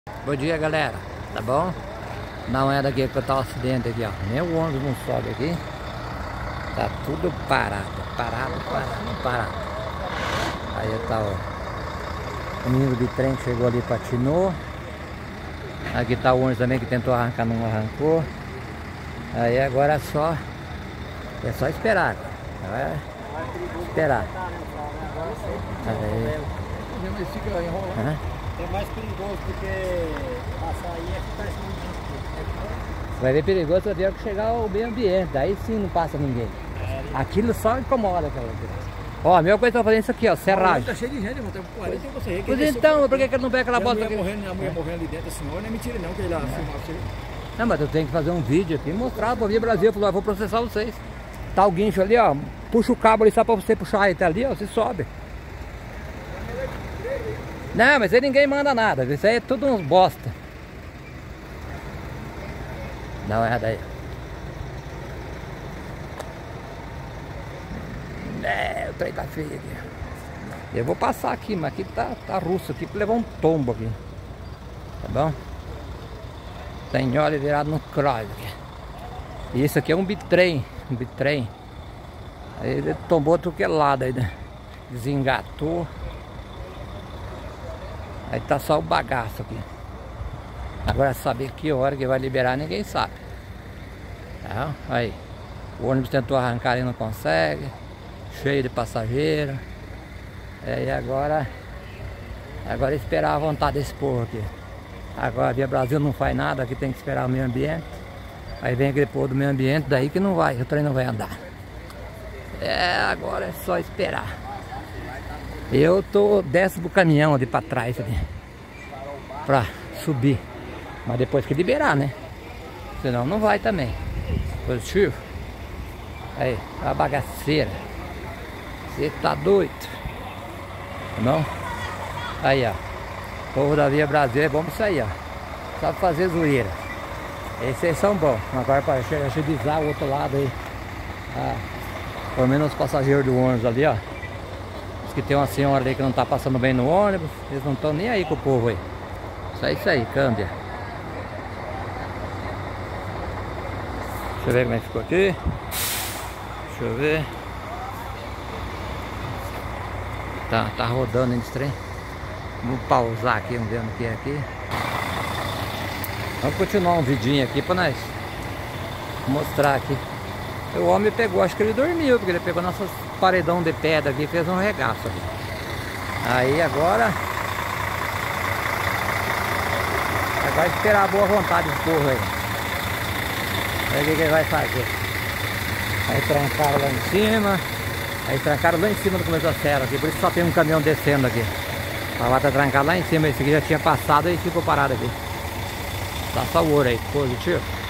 Bom dia, galera, tá bom? Dá uma olhada aqui que tá o acidente aqui, ó. Nem o ônibus não sobe aqui. Tá tudo parado. Aí tá o menino de trem que chegou ali, patinou. Aqui tá o ônibus também que tentou arrancar, não arrancou. Aí agora é só esperar. É esperar. Aí. Mas fica enrolando. É mais perigoso porque passar aí é ficar escondido. Vai ver perigoso até que chegar ao meio ambiente. Daí sim não passa ninguém. Aquilo só incomoda aquela coisa. Ó, a mesma coisa que eu tô fazendo isso aqui, ó, serragem. Tá cheio de gente, irmão. Tem 40 e você. Pois então, por que ele não pega aquela bota aqui? A mulher morrendo ali dentro, a senhora, não é mentira não, que ele lá filmar você. Não, mas eu tenho que fazer um vídeo aqui e mostrar pra Via Brasil. Falou, vou processar vocês. Tá o guincho ali, ó. Puxa o cabo ali só pra você puxar aí até ali, ó. Você sobe. Não, mas aí ninguém manda nada. Isso aí é tudo uns bosta. Dá uma olhada aí. O trem tá feio aqui. Eu vou passar aqui, mas aqui tá russo aqui, pra levar um tombo aqui. Tá bom? Tem óleo virado no cross aqui. E isso aqui é um bitrem. Aí ele tombou outro que lado aí, né? Desengatou. Aí tá só o bagaço aqui. Agora saber que hora que vai liberar ninguém sabe. Tá? Aí. O ônibus tentou arrancar e não consegue. Cheio de passageiro. E agora esperar a vontade desse povo aqui. Agora a Via Brasil não faz nada, aqui tem que esperar o meio ambiente. Aí vem aquele povo do meio ambiente, daí que não vai, o trem não vai andar. Agora é só esperar. Eu desço pro caminhão ali pra trás ali, pra subir. Mas depois que liberar, né? Senão não vai também. Positivo. Aí, a bagaceira. Você tá doido. Não? Aí, ó. O povo da Via Brasil é bom pra isso aí, ó. Sabe fazer zoeira. Esses aí são bons. Agora para agilizar o outro lado aí. Pelo menos os passageiros do ônibus ali, ó. Diz que tem uma senhora ali que não tá passando bem no ônibus. Eles não estão nem aí com o povo aí. Isso aí, câmbia. Deixa eu ver como é que ficou aqui. Deixa eu ver. Tá rodando esse trem. Vamos pausar aqui, vamos ver o que é aqui. Vamos continuar um vidinho aqui pra nós mostrar aqui. O homem pegou, acho que ele dormiu, porque ele pegou nossas paredão de pedra aqui e fez um regaço aqui. Aí agora vai esperar a boa vontade do povo aí. Aí o que ele vai fazer? Aí trancaram lá em cima. Aí trancaram lá em cima do começo da serra aqui. Por isso só tem um caminhão descendo aqui. A lá tá trancado lá em cima. Esse aqui já tinha passado e ficou parado aqui. Tá só o ouro aí, positivo.